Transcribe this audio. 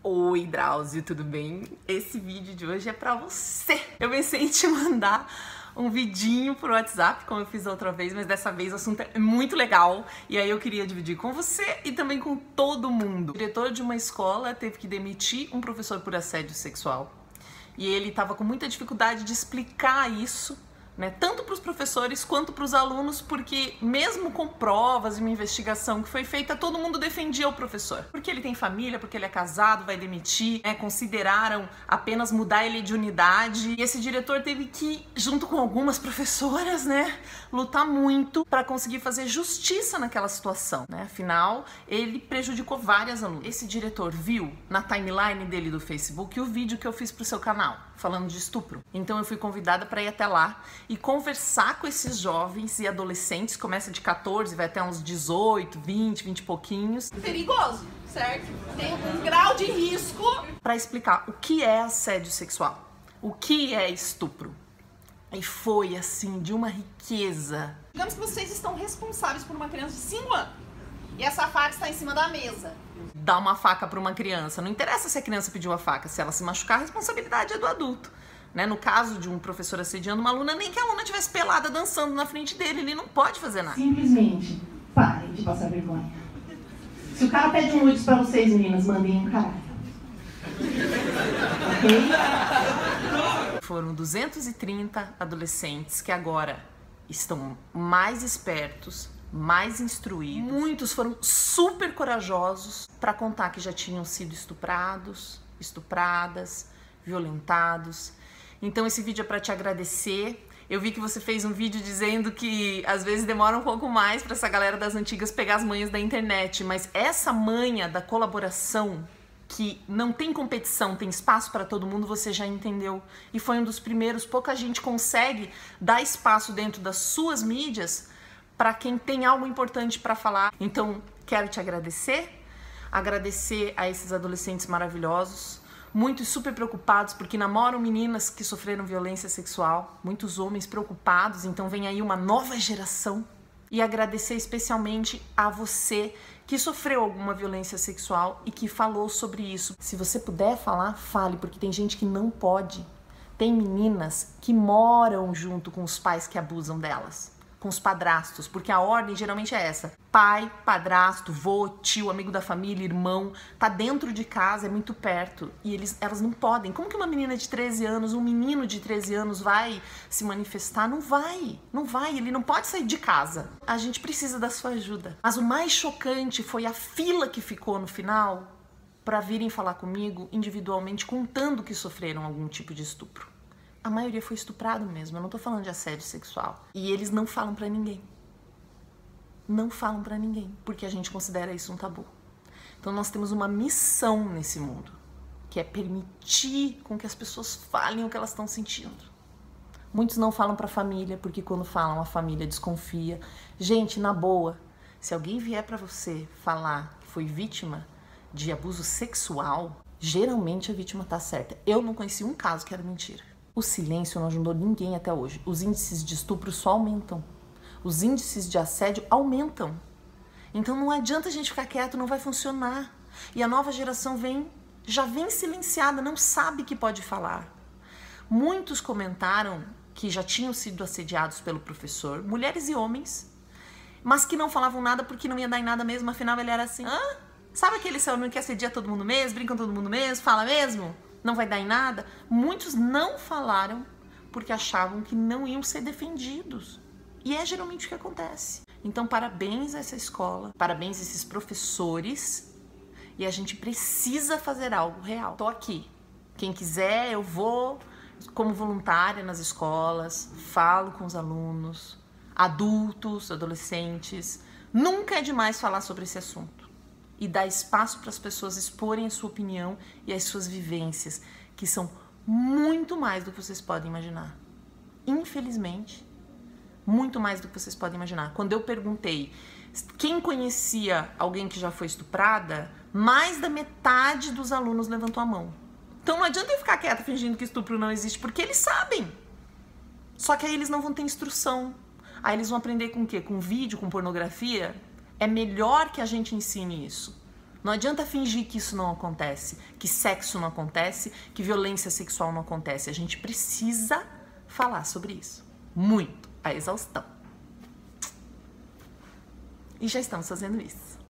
Oi, Drauzio, tudo bem? Esse vídeo de hoje é pra você. Eu pensei em te mandar um vidinho pro WhatsApp, como eu fiz da outra vez, mas dessa vez o assunto é muito legal e aí eu queria dividir com você e também com todo mundo. O diretor de uma escola teve que demitir um professor por assédio sexual e ele estava com muita dificuldade de explicar isso, né, tanto para os professores quanto para os alunos, porque mesmo com provas e uma investigação que foi feita, todo mundo defendia o professor. Porque ele tem família, porque ele é casado, vai demitir, né, consideraram apenas mudar ele de unidade. E esse diretor teve que, junto com algumas professoras, né, lutar muito para conseguir fazer justiça naquela situação, né? Afinal, ele prejudicou várias alunas. Esse diretor viu na timeline dele do Facebook o vídeo que eu fiz pro seu canal, falando de estupro. Então eu fui convidada para ir até lá e conversar com esses jovens e adolescentes, começa de 14, vai até uns 18, 20 e pouquinhos. Perigoso, certo? Tem um grau de risco. Para explicar o que é assédio sexual, o que é estupro. E foi assim, de uma riqueza. Digamos que vocês estão responsáveis por uma criança de 5 anos e essa faca está em cima da mesa. Dar uma faca para uma criança, não interessa se a criança pediu a faca, se ela se machucar, a responsabilidade é do adulto. Né? No caso de um professor assediando uma aluna, nem que a aluna estivesse pelada dançando na frente dele, ele não pode fazer nada. Simplesmente parem de passar vergonha. Se o cara pede um nudes pra vocês, meninas, mandem um caralho. Ok? Foram 230 adolescentes que agora estão mais espertos, mais instruídos. Muitos foram super corajosos para contar que já tinham sido estuprados, estupradas, violentados. Então esse vídeo é para te agradecer. Eu vi que você fez um vídeo dizendo que às vezes demora um pouco mais para essa galera das antigas pegar as manhas da internet, mas essa manha da colaboração, que não tem competição, tem espaço para todo mundo, você já entendeu. E foi um dos primeiros. Pouca gente consegue dar espaço dentro das suas mídias para quem tem algo importante para falar. Então quero te agradecer a esses adolescentes maravilhosos, muitos super preocupados porque namoram meninas que sofreram violência sexual, muitos homens preocupados, então vem aí uma nova geração. E agradecer especialmente a você que sofreu alguma violência sexual e que falou sobre isso. Se você puder falar, fale, porque tem gente que não pode. Tem meninas que moram junto com os pais que abusam delas, com os padrastos, porque a ordem geralmente é essa: pai, padrasto, vô, tio, amigo da família, irmão, tá dentro de casa, é muito perto, e elas não podem. Como que uma menina de 13 anos, um menino de 13 anos vai se manifestar? Não vai, ele não pode sair de casa. A gente precisa da sua ajuda. Mas o mais chocante foi a fila que ficou no final para virem falar comigo individualmente, contando que sofreram algum tipo de estupro. A maioria foi estuprado mesmo, eu não tô falando de assédio sexual. E eles não falam pra ninguém. Não falam pra ninguém, porque a gente considera isso um tabu. Então nós temos uma missão nesse mundo, que é permitir com que as pessoas falem o que elas estão sentindo. Muitos não falam pra família, porque quando falam a família desconfia. Gente, na boa, se alguém vier pra você falar que foi vítima de abuso sexual, geralmente a vítima tá certa. Eu não conheci um caso que era mentira. O silêncio não ajudou ninguém até hoje. Os índices de estupro só aumentam. Os índices de assédio aumentam. Então não adianta a gente ficar quieto, não vai funcionar. E a nova geração já vem silenciada, não sabe que pode falar. Muitos comentaram que já tinham sido assediados pelo professor, mulheres e homens, mas que não falavam nada porque não ia dar em nada mesmo, afinal ele era assim. Sabe aquele seu amigo que assedia todo mundo mesmo, brinca com todo mundo mesmo, fala mesmo? Não vai dar em nada? Muitos não falaram porque achavam que não iam ser defendidos. E é geralmente o que acontece. Então, parabéns a essa escola, parabéns a esses professores, e a gente precisa fazer algo real. Tô aqui. Quem quiser, eu vou como voluntária nas escolas, falo com os alunos, adultos, adolescentes. Nunca é demais falar sobre esse assunto. E dar espaço para as pessoas exporem a sua opinião e as suas vivências, que são muito mais do que vocês podem imaginar. Infelizmente, muito mais do que vocês podem imaginar. Quando eu perguntei quem conhecia alguém que já foi estuprada, mais da metade dos alunos levantou a mão. Então não adianta eu ficar quieta fingindo que estupro não existe, porque eles sabem. Só que aí eles não vão ter instrução. Aí eles vão aprender com o quê? Com vídeo, com pornografia? É melhor que a gente ensine isso. Não adianta fingir que isso não acontece, que sexo não acontece, que violência sexual não acontece. A gente precisa falar sobre isso. Muito, a exaustão. E já estamos fazendo isso.